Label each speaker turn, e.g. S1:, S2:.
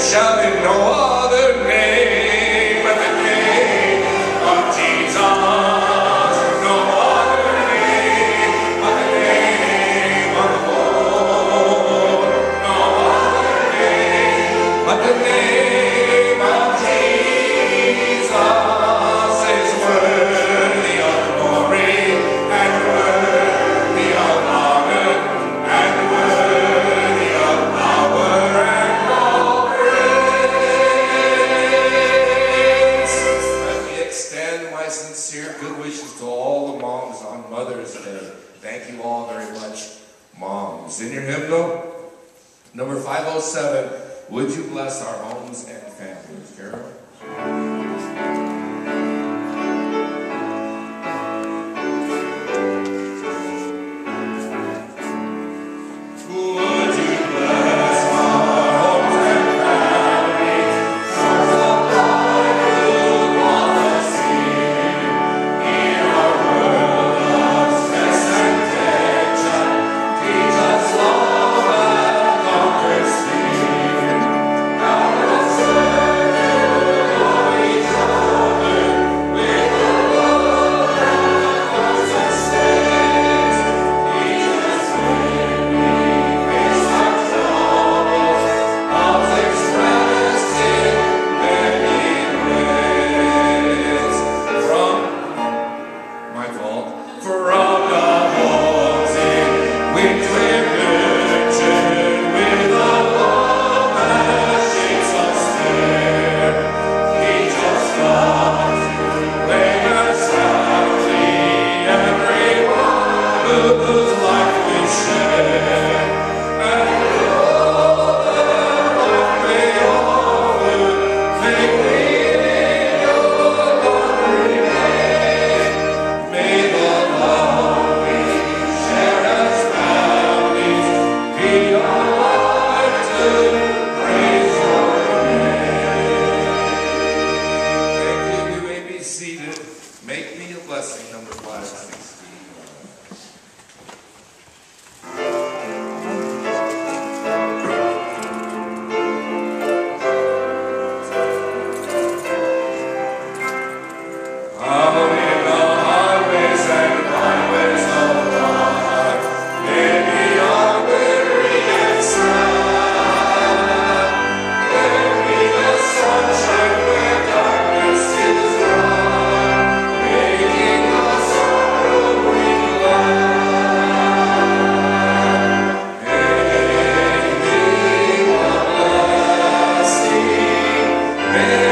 S1: shouting no other name but the name of Jesus. No other name but the name of the Lord. No other name but the name of Jesus is worthy of glory and worthy of honor and worthy of power and all praise. Let me extend my sincere good wishes to all the moms on Mother's Day. Thank you all very much, moms. In your hymnal, number 507, would you bless our homes and families, Carol? May